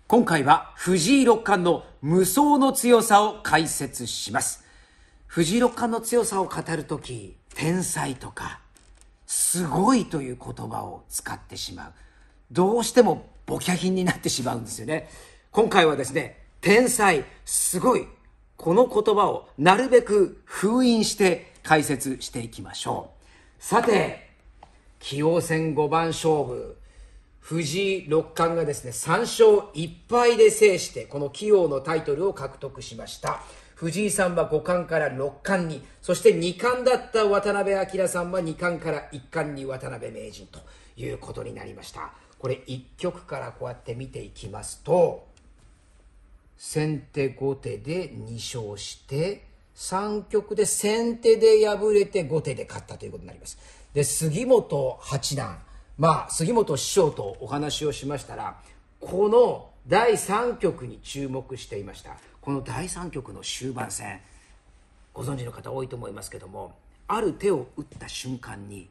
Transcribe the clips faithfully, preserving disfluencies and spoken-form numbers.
今回は藤井六冠の無双の強さを解説します。藤井六冠の強さを語るとき、天才とかすごいという言葉を使ってしまう。どうしてもボキャ品になってしまうんですよね。今回はですね、天才、すごい、この言葉をなるべく封印して解説していきましょう。さて、棋王戦五番勝負、藤井六冠がですね、さん勝いっぱいで制して、この棋王のタイトルを獲得しました。藤井さんは五冠から六冠に、そして二冠だった渡辺明さんは二冠から一冠に渡辺名人ということになりました。これ一局からこうやって見ていきますと、先手後手でに勝して、さん局で先手で敗れて後手で勝ったということになります。で、杉本八段、まあ杉本師匠とお話をしましたら、このだいさん局に注目していました。このだいさん局の終盤戦、ご存知の方多いと思いますけども、ある手を打った瞬間に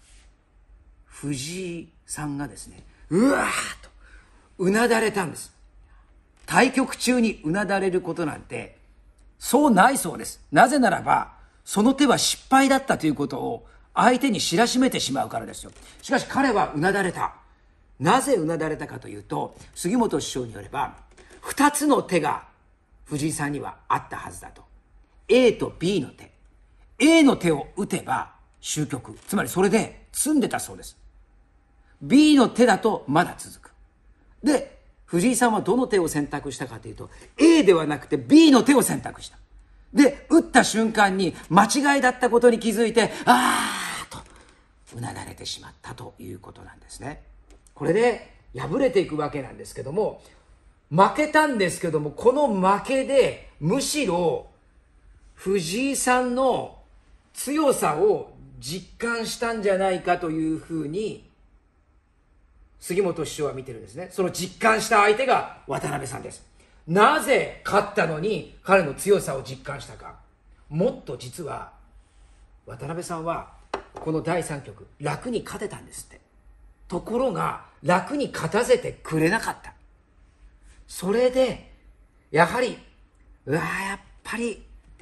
藤井さんがですね、うわーっとうなだれたんです。対局中にうなだれることなんてそうないそうです。なぜならばその手は失敗だったということを相手に知らしめてしまうからですよ。しかし彼はうなだれた。なぜうなだれたかというと、杉本師匠によればふたつの手が藤井さんにはあったはずだと。 A と B の手、 A の手を打てば終局、つまりそれで詰んでたそうです。 B の手だとまだ続く。で、藤井さんはどの手を選択したかというと A ではなくて B の手を選択した。で、打った瞬間に間違いだったことに気づいて、あーとうなだれてしまったということなんですね。これで敗れていくわけなんですけども、負けたんですけども、この負けでむしろ藤井さんの強さを実感したんじゃないかというふうに杉本師匠は見てるんですね。その実感した相手が渡辺さんです。なぜ勝ったのに彼の強さを実感したか。もっと実は渡辺さんはこのだいさん局楽に勝てたんですって。ところが楽に勝たせてくれなかった。それでやはりうわーやっぱり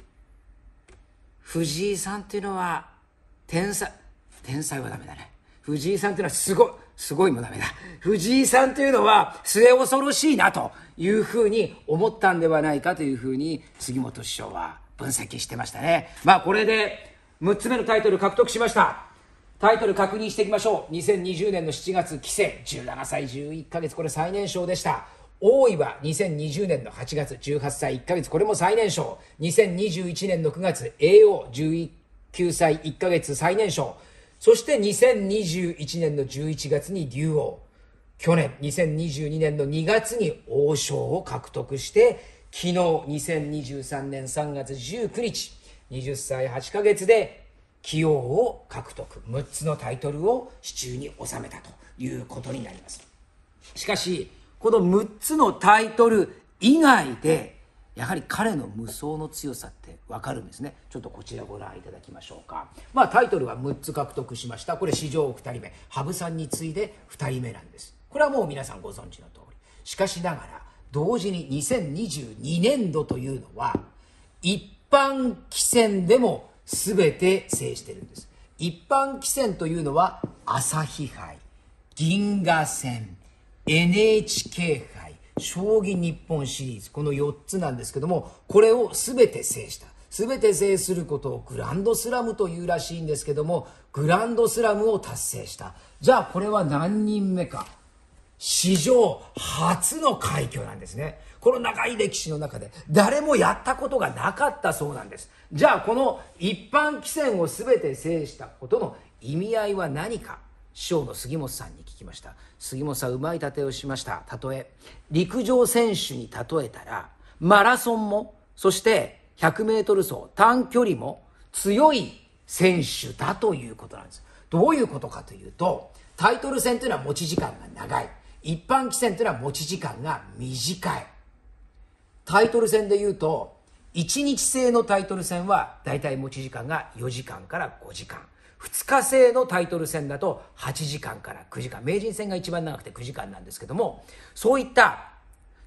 藤井さんっていうのは天才、天才はダメだね。藤井さんっていうのはすごい、すごいもダメだ。藤井さんというのは末恐ろしいなというふうに思ったんではないかというふうに杉本師匠は分析してましたね。まあこれでむっつめのタイトル獲得しました。タイトル確認していきましょう。にせんにじゅうねんのしちがつ、棋聖じゅうななさいじゅういっかげつ、これ最年少でした。王位はにせんにじゅうねんのはちがつ、じゅうはっさいいっかげつ、これも最年少。にせんにじゅういちねんのくがつ、叡王じゅうきゅうさいいっかげつ最年少。そしてにせんにじゅういちねんのじゅういちがつに竜王。去年にせんにじゅうにねんのにがつに王将を獲得して、昨日にせんにじゅうさんねんさんがつじゅうくにち、はたちはちかげつで棋王を獲得、むっつのタイトルを手中に収めたということになります。しかしこのむっつのタイトル以外でやはり彼の無双の強さって分かるんですね。ちょっとこちらご覧いただきましょうか。まあタイトルはむっつ獲得しました。これ史上ふたりめ、羽生さんに次いでふたりめなんです。これはもう皆さんご存知の通り。しかしながら同時ににせんにじゅうにねんどというのは一般棋戦でも全て制してるんです。一般棋戦というのは朝日杯、銀河戦、エヌエイチケー 杯、将棋日本シリーズ、このよっつなんですけども、これを全て制した。全て制することをグランドスラムというらしいんですけども、グランドスラムを達成した。じゃあこれは何人目か。史上初の快挙なんですね。この長い歴史の中で誰もやったことがなかったそうなんです。じゃあこの一般棋戦を全て制したことの意味合いは何か。師匠の杉本さんに聞きました。杉本さん、うまい例えをしました。例え、陸上選手に例えたらマラソンも、そしてひゃくメートル走短距離も強い選手だということなんです。どういうことかというと、タイトル戦というのは持ち時間が長い、一般棋戦というのは持ち時間が短い。タイトル戦でいうといちにち制のタイトル戦はだいたい持ち時間がよじかんからごじかん、ふつか制のタイトル戦だとはちじかんからくじかん、名人戦が一番長くてくじかんなんですけども、そういった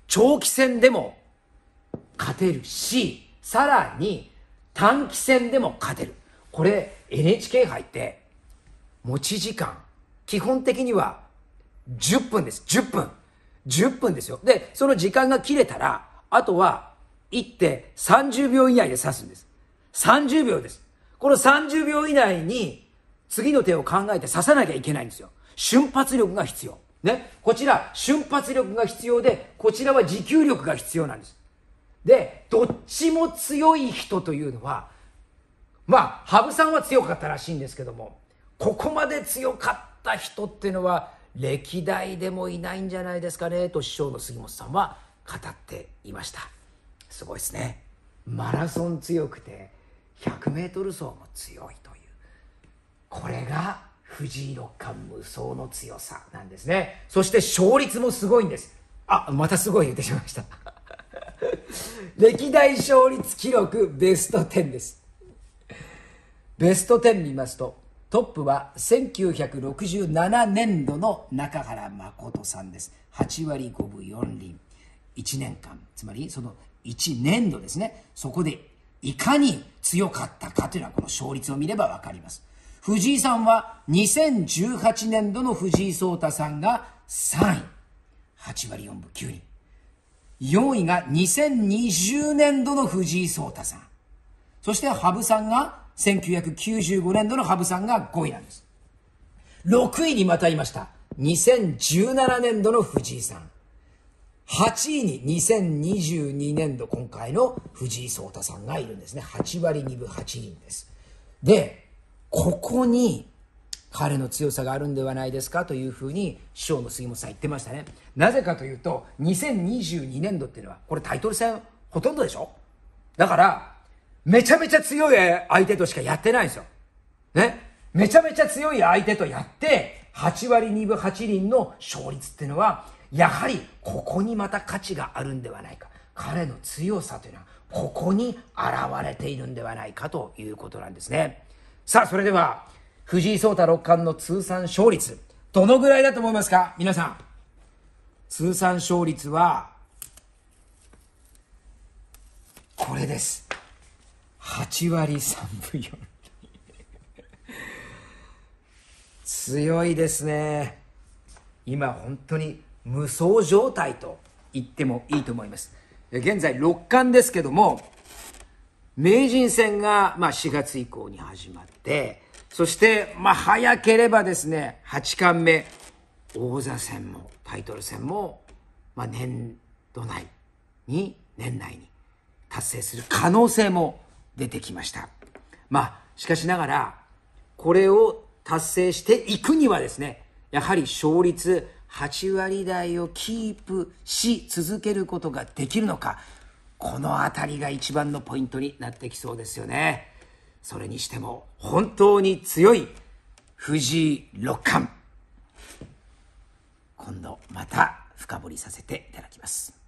長期戦でも勝てるし、さらに短期戦でも勝てる。これ エヌエイチケー 杯って持ち時間基本的にはじゅっぷんです。じゅっぷん。じゅっぷんですよ。で、その時間が切れたら、あとは一手さんじゅうびょう以内で指すんです。さんじゅうびょうです。このさんじゅうびょう以内に次の手を考えて指さなきゃいけないんですよ。瞬発力が必要。ね。こちら瞬発力が必要で、こちらは持久力が必要なんです。で、どっちも強い人というのは、まあ、羽生さんは強かったらしいんですけども、ここまで強かった人っていうのは歴代でもいないんじゃないですかねと師匠の杉本さんは語っていました。すごいですね。マラソン強くてひゃくメートル走も強いという、これが藤井六冠無双の強さなんですね。そして勝率もすごいんです。あ、またすごい言ってしまいました歴代勝率記録ベストじゅうです。ベストじゅう見ますと、トップはせんきゅうひゃくろくじゅうななねんどの中原誠さんです。はちわりごぶよんりん。いちねんかん、つまりそのいちねんどですね。そこでいかに強かったかというのはこの勝率を見ればわかります。藤井さんはにせんじゅうはちねんどの藤井聡太さんがさんい。はちわりよんぶきゅうりん。よんいがにせんにじゅうねんどの藤井聡太さん。そして羽生さんがせんきゅうひゃくきゅうじゅうごねんどの羽生さんがごいなんです。ろくいにまたいました。にせんじゅうななねんどの藤井さん。はちいににせんにじゅうにねんど今回の藤井聡太さんがいるんですね。はちわりにぶはちりんです。で、ここに彼の強さがあるんではないですかというふうに師匠の杉本さん言ってましたね。なぜかというと、にせんにじゅうにねんどっていうのはこれタイトル戦ほとんどでしょ。だからめちゃめちゃ強い相手としかやってないんですよ。ね。めちゃめちゃ強い相手とやって、はちわりにぶはちりんの勝率っていうのは、やはりここにまた価値があるんではないか。彼の強さというのは、ここに現れているんではないかということなんですね。さあ、それでは、藤井聡太六冠の通算勝率、どのぐらいだと思いますか皆さん。通算勝率は、これです。はちわりさんぶよんりん。強いですね。今本当に無双状態と言ってもいいと思います。現在六冠ですけども、名人戦がまあしがつ以降に始まって、そしてまあ早ければですね、八冠目、王座戦もタイトル戦もまあ年度内に、年内に達成する可能性も出てきました。まあしかしながらこれを達成していくにはですね、やはり勝率はちわり台をキープし続けることができるのか、このあたりが一番のポイントになってきそうですよね。それにしても本当に強い藤井六冠、今度また深掘りさせていただきます。